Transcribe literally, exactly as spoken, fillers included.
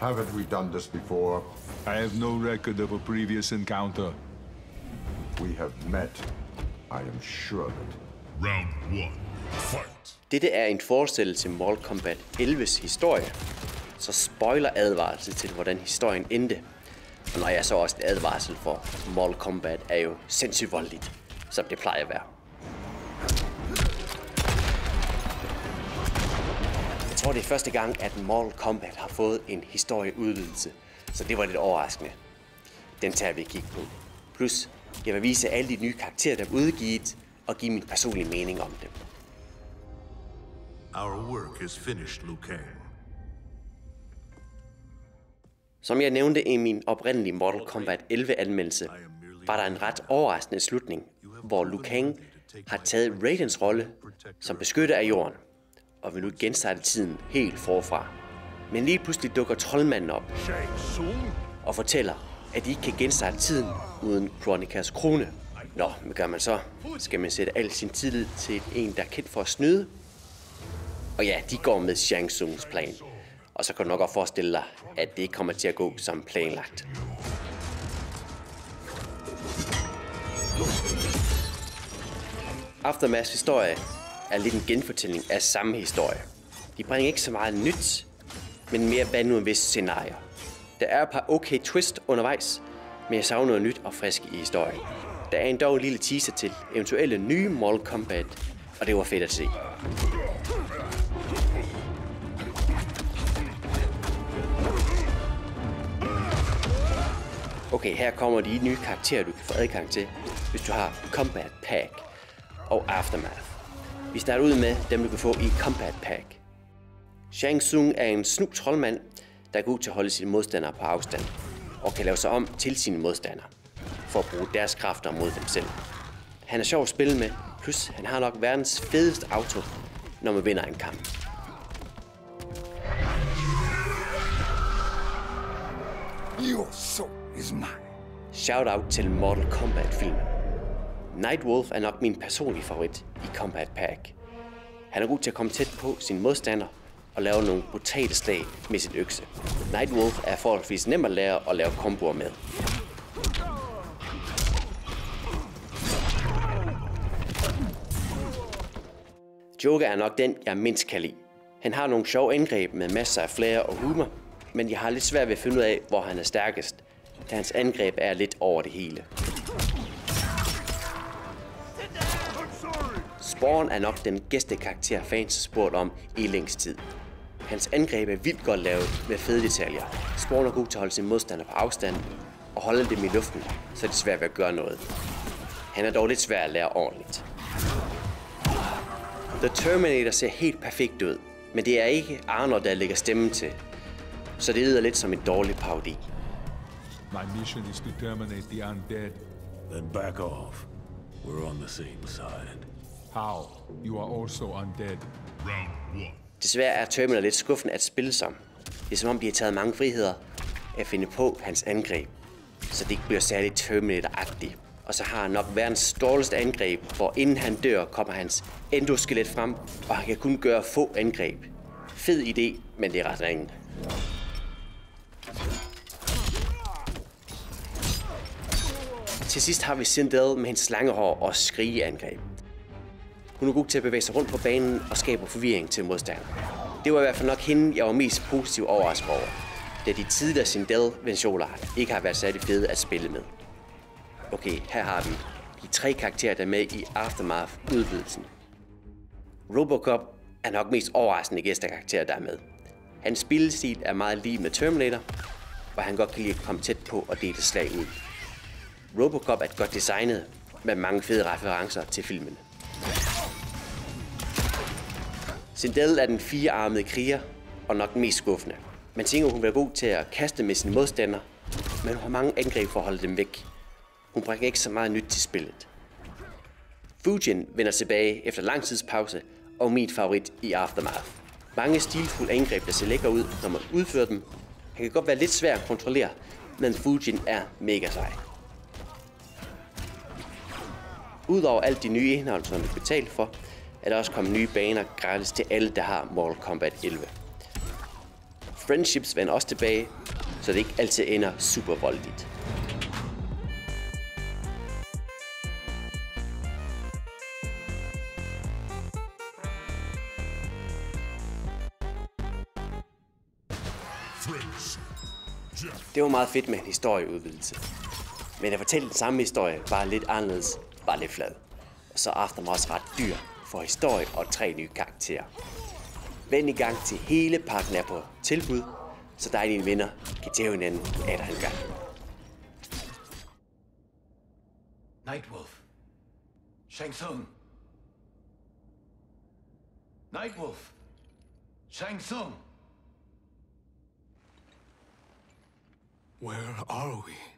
Haven't we done this before? I have no record of a previous encounter. We have met. I am sure of it. Round one. Fight. Dette er en forestillelse til Mortal Kombat elleves historie, så spoiler advarsel til, hvordan historien endte. Og når jeg så også en advarsel for, Mortal Kombat er jo sindssygt voldeligt, som det plejer at være. Jeg tror, det er første gang, at Mortal Kombat har fået en historieudvidelse, så det var lidt overraskende. Den tager vi kigge på. Plus, jeg vil vise alle de nye karakterer, der er udgivet, og give min personlige mening om dem. Our work is finished, Liu Kang. Som jeg nævnte i min oprindelige Mortal Kombat elleve anmeldelse, var der en ret overraskende slutning, hvor Liu Kang har taget Raidens rolle som beskytter af jorden, og vil nu genstarte tiden helt forfra. Men lige pludselig dukker troldmanden op og fortæller, at de ikke kan genstarte tiden uden Kronikas krone. Nå, hvad gør man så? Skal man sætte al sin tillid til en, der er kendt for at snyde? Og ja, de går med Shang Tsungs plan. Og så kan du nok også forestille dig, at det ikke kommer til at gå som planlagt. Aftermaths historie er lidt en genfortælling af samme historie. De bringer ikke så meget nyt, men mere vand nu en vis scenarie. Der er et par okay twist undervejs, men jeg savner noget nyt og frisk i historien. Der er endda en lille teaser til eventuelle nye Mortal Kombat, og det var fedt at se. Okay, her kommer de nye karakterer, du kan få adgang til, hvis du har Combat Pack og Aftermath. Vi starter ud med dem, du kan få i Combat Pack. Shang Tsung er en snu troldmand, der er god til at holde sine modstandere på afstand, og kan lave sig om til sine modstandere, for at bruge deres kræfter mod dem selv. Han er sjov at spille med, plus han har nok verdens fedeste auto, når man vinder en kamp. Your soul is mine. Shoutout til Mortal Kombat-filmen. Nightwolf er nok min personlige favorit i Combat Pack. Han er god til at komme tæt på sin modstander og lave nogle brutale slag med sin økse. Nightwolf er forholdsvis nem at lære at lave komboer med. Joker er nok den, jeg mindst kan lide. Han har nogle sjove angreb med masser af flair og humor, men jeg har lidt svært ved at finde ud af, hvor han er stærkest, da hans angreb er lidt over det hele. Spawn er nok den gæstekarakter fans har spurgt om i længst tid. Hans angreb er vildt godt lavet med fede detaljer. Spawn er god til at holde sin modstander på afstand og holde dem i luften, så det er svært ved at gøre noget. Han er dog lidt svær at lære ordentligt. The Terminator ser helt perfekt ud, men det er ikke Arnold, der lægger stemmen til, så det lyder lidt som en dårlig parodi. My mission is to terminate the undead. Then back off. We're on the same side. How? You are also undead. Round one. Desværre er Terminator lidt skuffende at spille som. Det er som om de har taget mange friheder at finde på hans angreb, så det ikke bliver særligt Terminator-agtigt. Og så har han nok verdens dårligste angreb, hvor inden han dør, kommer hans endoskelet frem, og han kan kun gøre få angreb. Fed idé, men det er ret ringe. Til sidst har vi Sindel med hendes slangehår og skrigeangreb. Hun er god til at bevæge sig rundt på banen og skaber forvirring til modstanderen. Det var i hvert fald nok hende, jeg var mest positivt overrasket over, da de tidligere Sindel-versioner ikke har været særlig fede at spille med. Okay, her har vi de tre karakterer, der er med i Aftermath-udvidelsen. Robocop er nok mest overraskende gæstekarakter, der er med. Hans spillestil er meget lige med Terminator, hvor han godt kan lide at komme tæt på og dele slag ud. Robocop er godt designet med mange fede referencer til filmen. Sindel er den firearmede kriger og nok den mest skuffende. Man tænker, hun vil være god til at kaste med sine modstandere, men hun har mange angreb for at holde dem væk. Hun bringer ikke så meget nyt til spillet. Fujin vender tilbage efter lang tids pause og min favorit i Aftermath. Mange stilfulde angreb, der ser lækker ud, når man udfører dem. Han kan godt være lidt svær at kontrollere, men Fujin er mega sej. Udover alt de nye indhold, som vi betaler for, er der også kommet nye baner gratis til alle, der har Mortal Kombat elleve. Friendships vender også tilbage, så det ikke altid ender super voldeligt. Det var meget fedt med en historieudvidelse. Men at fortælle den samme historie, bare lidt anderledes, bare lidt flad. Og så Aftermath også ret dyr for historie og tre nye karakterer. Vend i gang til hele pakken er på tilbud, så dig og dine venner kan tæve hinanden efter en gang. Nightwolf. Shang Tsung. Nightwolf. Shang Tsung. Where are we?